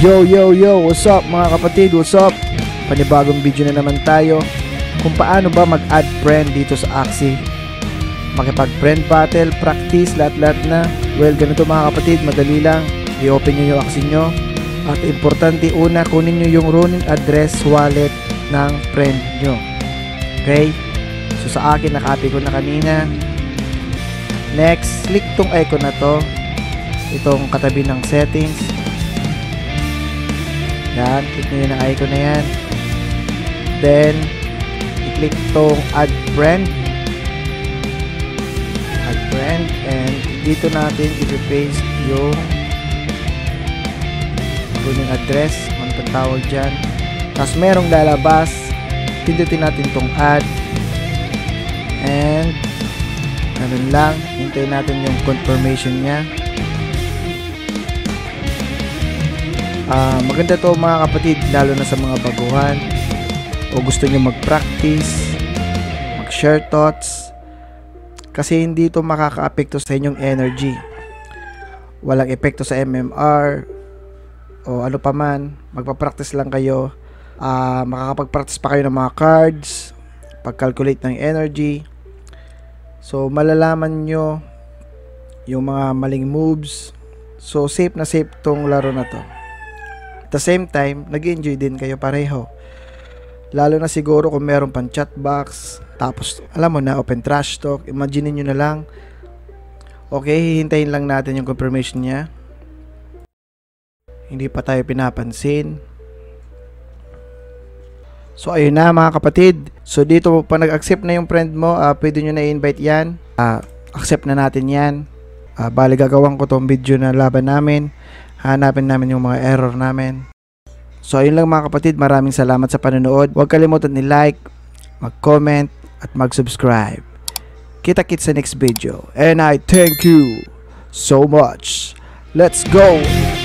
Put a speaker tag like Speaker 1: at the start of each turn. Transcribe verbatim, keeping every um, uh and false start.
Speaker 1: Yo yo yo, what's up mga kapatid, what's up? Panibagong video na naman tayo kung paano ba mag-add friend dito sa Axie. Makipag-friend battle, practice, lahat-lahat na. Well, ganito mga kapatid, madali lang. I-open nyo yung Axie nyo. At importante, una, kunin nyo yung running address wallet ng friend nyo. Okay? So sa akin, nakapy ko na kanina. Next, click tong icon na to. Itong katabi ng settings. Yan, click nyo yun ang icon na yan. Then, i-click tong add friend. Add friend. And dito natin i-paste yung running address. Ano pang tawag dyan. Tapos merong lalabas. Pindutin natin tong add. And, ganun lang. Hintayin natin yung confirmation nya. Uh, maganda to mga kapatid, lalo na sa mga baguhan o gusto nyo mag-practice, mag-share thoughts, kasi hindi to makaka-apekto sa inyong energy. Walang epekto sa M M R o ano pa man. Magpa-practice lang kayo. Uh, makakapag-practice pa kayo ng mga cards, pag-calculate ng energy. So malalaman nyo yung mga maling moves. So safe na safe tong laro na to. At the same time, nag-enjoy din kayo pareho. Lalo na siguro kung meron pang chat box, tapos alam mo na, open trash talk. Imagine nyo na lang. Okay, hihintayin lang natin yung confirmation niya. Hindi pa tayo pinapansin. So ayun na mga kapatid. So dito pa nag-accept na yung friend mo, uh, pwede nyo na i-invite yan. uh, Accept na natin yan. uh, Bali gagawin ko tong video na laban namin. Hanapin namin yung mga error namin. So ayun lang mga kapatid, maraming salamat sa panonood. Huwag kalimutan ni-like, mag-comment, at mag-subscribe. Kita-kits sa next video. And I thank you so much. Let's go!